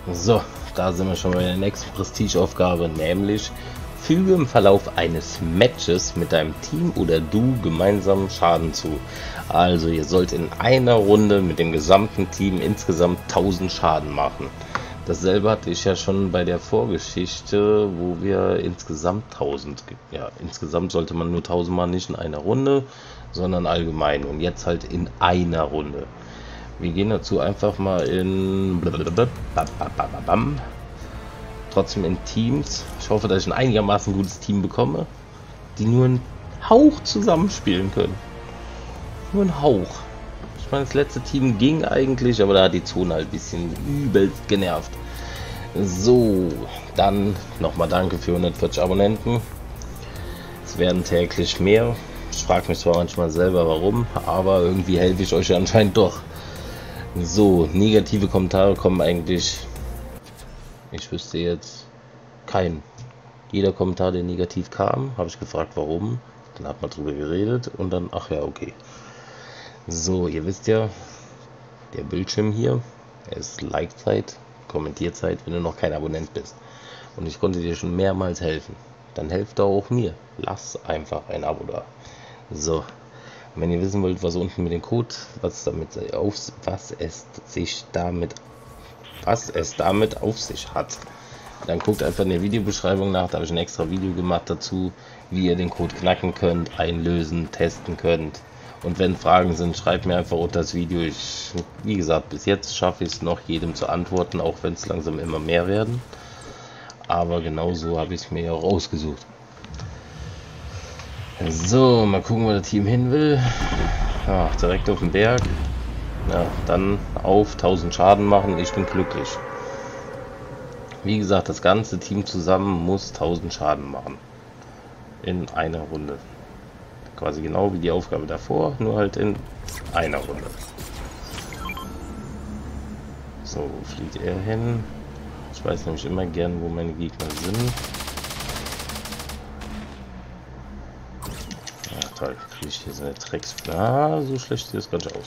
So, da sind wir schon bei der nächsten Prestigeaufgabe, nämlich füge im Verlauf eines Matches mit deinem Team oder du gemeinsam Schaden zu. Also ihr sollt in einer Runde mit dem gesamten Team insgesamt 1000 Schaden machen. Dasselbe hatte ich ja schon bei der Vorgeschichte, wo wir insgesamt 1000, ja, insgesamt sollte man nur 1000 machen, nicht in einer Runde, sondern allgemein und jetzt halt in einer Runde. Wir gehen dazu einfach mal in trotzdem in Teams. Ich hoffe, dass ich ein einigermaßen gutes Team bekomme, die nur einen Hauch zusammenspielen können. Nur ein Hauch. Ich meine, das letzte Team ging eigentlich, aber da hat die Zone halt ein bisschen übelst genervt. So, dann nochmal danke für 140 Abonnenten. Es werden täglich mehr. Ich frage mich zwar manchmal selber warum, aber irgendwie helfe ich euch anscheinend doch. So, negative Kommentare kommen eigentlich, ich wüsste jetzt keinen. Jeder Kommentar, der negativ kam, habe ich gefragt warum, dann hat man drüber geredet und dann, ach ja, okay. So, ihr wisst ja, der Bildschirm hier, er ist Like-Zeit, Kommentierzeit, wenn du noch kein Abonnent bist. Und ich konnte dir schon mehrmals helfen. Dann helft doch auch mir. Lass einfach ein Abo da. So. Und wenn ihr wissen wollt, was unten mit dem Code, was es damit auf sich hat, dann guckt einfach in der Videobeschreibung nach, da habe ich ein extra Video gemacht dazu, wie ihr den Code knacken könnt, einlösen, testen könnt. Und wenn Fragen sind, schreibt mir einfach unter das Video. Wie gesagt, bis jetzt schaffe ich es noch, jedem zu antworten, auch wenn es langsam immer mehr werden. Aber genauso habe ich es mir ja auch ausgesucht. So, mal gucken, wo das Team hin will. Ja, direkt auf den Berg. Ja, dann auf 1000 Schaden machen. Ich bin glücklich. Wie gesagt, das ganze Team zusammen muss 1000 Schaden machen. In einer Runde. Quasi genau wie die Aufgabe davor, nur halt in einer Runde. So, wo fliegt er hin? Ich weiß nämlich immer gern, wo meine Gegner sind. Toll, kriege ich hier so eine Drecks... Ah, so schlecht sieht das gar nicht aus.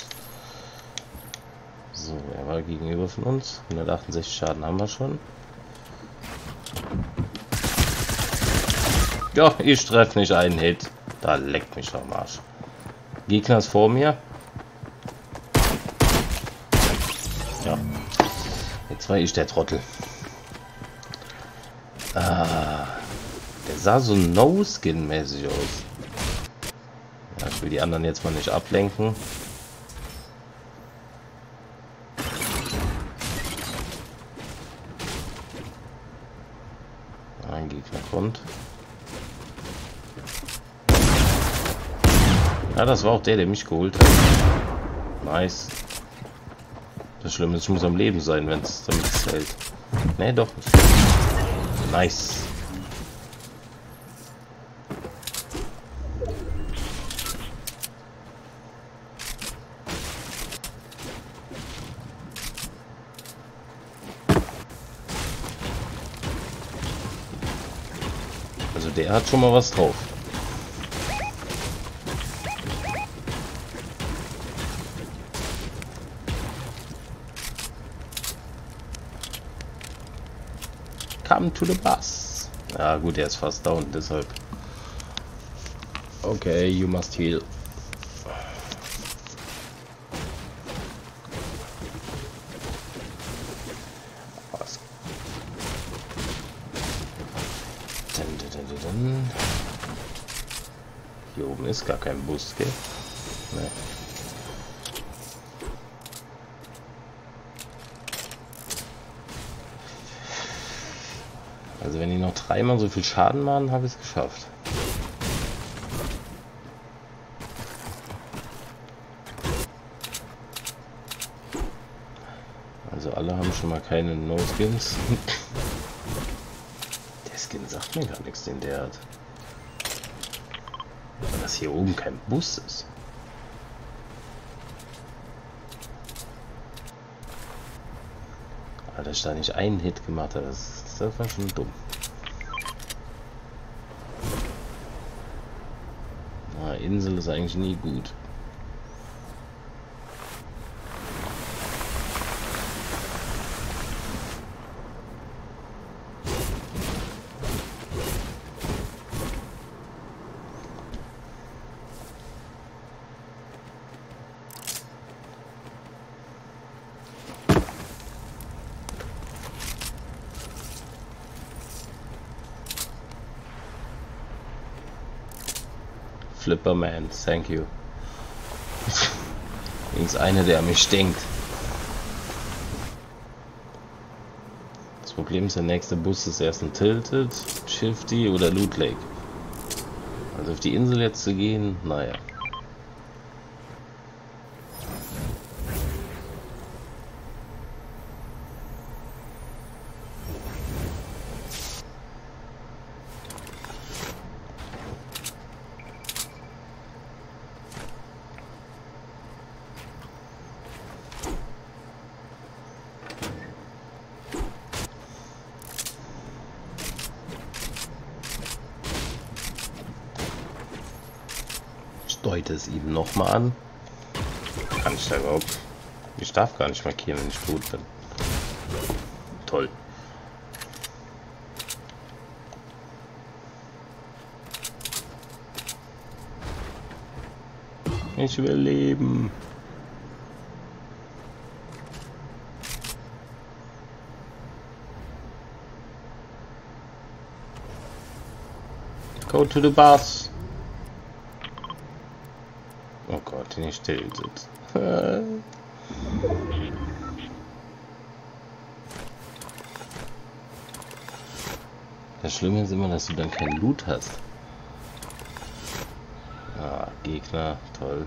So, er war gegenüber von uns. 168 Schaden haben wir schon. Ja, ich treffe nicht einen Hit. Da leckt mich doch am Arsch. Gegner ist vor mir. Ja. Jetzt war ich der Trottel. Ah, der sah so No-Skin-mäßig aus. Ich will die anderen jetzt mal nicht ablenken. Ein Gegner kommt. Ja, das war auch der mich geholt hat. Nice. Das Schlimme ist, ich muss am Leben sein, wenn es damit hält. Ne, doch nicht. Nice. Also der hat schon mal was drauf. Come to the bus. Ja gut, er ist fast down, deshalb. Okay, you must heal. Was? Hier oben ist gar kein Bus, gell? Nee. Also wenn die noch dreimal so viel Schaden machen, habe ich es geschafft. Also alle haben schon mal keine No-Skins. Der Skin sagt mir gar nichts, den der hat. Aber dass hier oben kein Bus ist. Alter, dass ich da nicht einen Hit gemacht habe, das war schon dumm. Na, Insel ist eigentlich nie gut. Flipperman, thank you. Links einer, der an mich stinkt. Das Problem ist, der nächste Bus ist erst ein Tilted, Shifty oder Loot Lake. Also auf die Insel jetzt zu gehen, naja. Deute es ihm nochmal an. Kann ich da überhaupt? Ich darf gar nicht markieren, wenn ich tot bin. Toll. Ich will leben. Go to the bus. Oh Gott, nicht still sitzt. Das Schlimme ist immer, dass du dann kein Loot hast. Ah, Gegner, toll.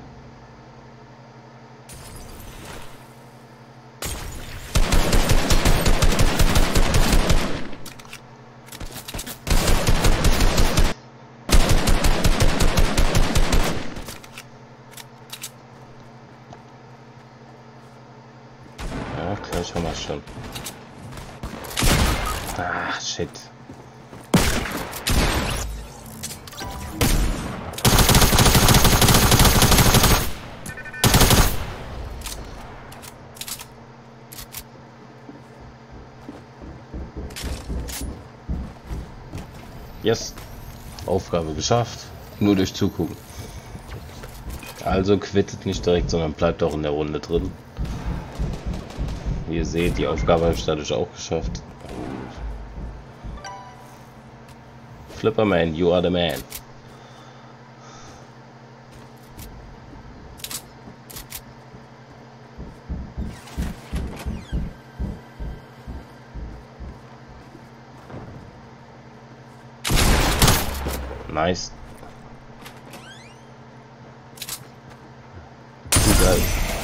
Gleich haben wir es schon. Ah, shit. Yes. Aufgabe geschafft. Nur durch Zugucken. Also quittet nicht direkt, sondern bleibt auch in der Runde drin. Wie ihr seht, die Aufgabe habe ich dadurch auch geschafft. Flipperman, you are the man. Nice. Geil.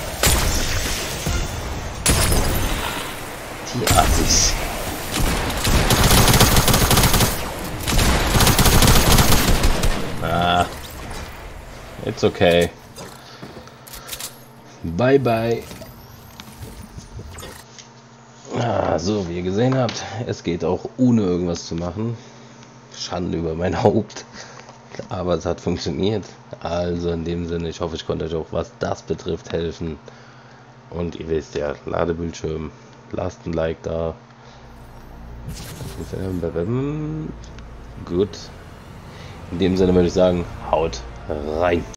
Die Assis. Ah, it's okay. Bye bye. Ah, so, wie ihr gesehen habt, es geht auch ohne irgendwas zu machen. Schande über mein Haupt. Aber es hat funktioniert. Also in dem Sinne, ich hoffe, ich konnte euch auch, was das betrifft, helfen. Und ihr wisst ja, Ladebildschirm. Lasst ein Like da. Gut. In dem Sinne würde ich sagen, haut rein.